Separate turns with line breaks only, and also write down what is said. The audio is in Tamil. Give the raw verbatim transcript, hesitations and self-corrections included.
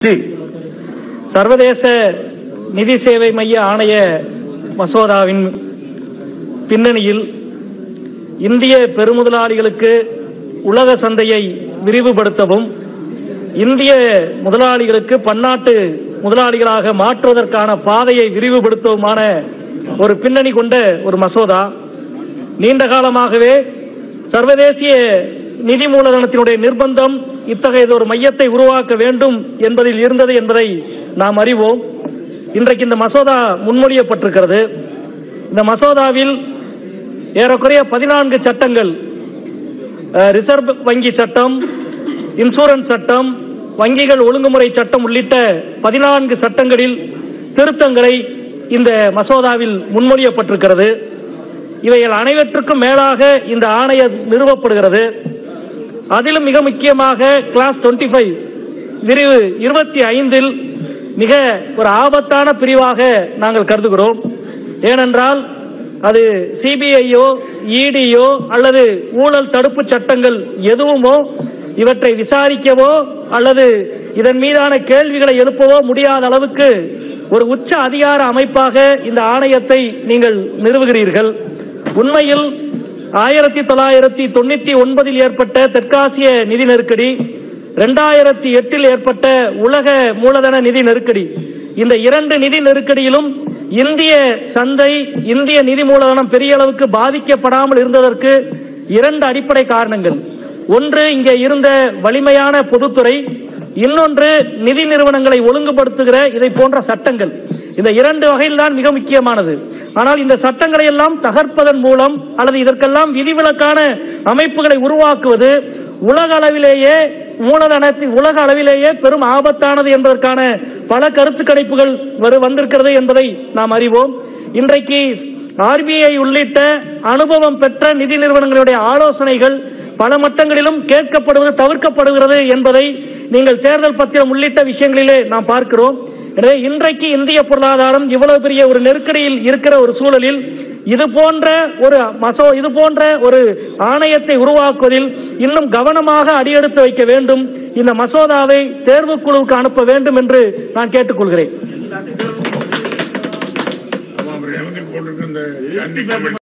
சர்வதேச நிதி சேவை மைய ஆணைய மசோதாவின் பின்னணியில் இந்திய பெருமுதலாளிகளுக்கு உலக சந்தையை விரிவுபடுத்தவும் இந்திய முதலாளிகளுக்கு பன்னாட்டு முதலாளிகளாக மாற்றுவதற்கான பாதையை விரிவுபடுத்தவுமான ஒரு பின்னணி கொண்ட ஒரு மசோதா. நீண்ட காலமாகவே சர்வதேசிய நிதி மூலதனத்தினுடைய நிர்பந்தம் இத்தகைய ஒரு மையத்தை உருவாக்க வேண்டும் என்பதில் இருந்தது என்பதை நாம் அறிவோம். இன்றைக்கு இந்த மசோதா முன்மொழியப்பட்டிருக்கிறது. இந்த மசோதாவில் ஏறக்குறைய பதினான்கு சட்டங்கள், ரிசர்வ் வங்கி சட்டம், இன்சூரன்ஸ் சட்டம், வங்கிகள் ஒழுங்குமுறை சட்டம் உள்ளிட்ட பதினான்கு சட்டங்களில் திருத்தங்களை இந்த மசோதாவில் முன்மொழியப்பட்டிருக்கிறது. இவைகள் அனைவற்றுக்கும் மேலாக இந்த ஆணையம் நிறுவப்படுகிறது. அதிலும் மிக முக்கியமாக கிளாஸ் இருபத்தி ஐந்து விரிவு இருபத்தி ஐந்தில் மிக ஒரு ஆபத்தான பிரிவாக நாங்கள் கருதுகிறோம். ஏனென்றால் அது சிபிஐயோ இடியோ அல்லது ஊழல் தடுப்பு சட்டங்கள் எதுவுமோ இவற்றை விசாரிக்கவோ அல்லது இதன் மீதான கேள்விகளை எழுப்பவோ முடியாத அளவுக்கு ஒரு உச்ச அதிகார அமைப்பாக இந்த ஆணையத்தை நீங்கள் நிறுவுகிறீர்கள். உண்மையில் ஆயிரத்தி தொள்ளாயிரத்தி தொண்ணூத்தி ஒன்பதில் ஏற்பட்ட தெற்காசிய நிதி நெருக்கடி, இரண்டாயிரத்தி எட்டில் ஏற்பட்ட உலக மூலதன நிதி நெருக்கடி, இந்த இரண்டு நிதி நெருக்கடியிலும் இந்திய சந்தை, இந்திய நிதி மூலதனம் பெரிய அளவுக்கு பாதிக்கப்படாமல் இருந்ததற்கு இரண்டு அடிப்படை காரணங்கள். ஒன்று, இங்கே இருந்த வலிமையான பொதுத்துறை, இன்னொன்று நிதி நிறுவனங்களை ஒழுங்குபடுத்துகிற இதை போன்ற சட்டங்கள். இந்த இரண்டு வகையில் தான் மிக முக்கியமானது. ஆனால் இந்த சட்டங்களை எல்லாம் தகர்ப்பதன் மூலம் அல்லது இதற்கெல்லாம் விதிவிலக்கான அமைப்புகளை உருவாக்குவது உலக அளவிலேயே மூலதனத்தின் உலக அளவிலேயே பெரும் ஆபத்தானது என்பதற்கான பல கருத்து கணிப்புகள் வந்திருக்கிறது என்பதை நாம் அறிவோம். இன்றைக்கு ஆர்பிஐ உள்ளிட்ட அனுபவம் பெற்ற நிதி நிறுவனங்களுடைய ஆலோசனைகள் பல மட்டங்களிலும் கேட்கப்படுவது தவிர்க்கப்படுகிறது என்பதை நீங்கள் தேர்தல் பத்திரம் உள்ளிட்ட விஷயங்களிலே நாம் பார்க்கிறோம். எனவே இன்றைக்கு இந்திய பொருளாதாரம் இவ்வளவு பெரிய ஒரு நெருக்கடியில் இருக்கிற ஒரு சூழலில் இது போன்ற ஒரு மசோ இது போன்ற ஒரு ஆணையத்தை உருவாக்குவதில் இன்னும் கவனமாக அடியெடுத்து வைக்க வேண்டும். இந்த மசோதாவை தேர்வுக் குழுவுக்கு அனுப்ப வேண்டும் என்று நான் கேட்டுக்கொள்கிறேன்.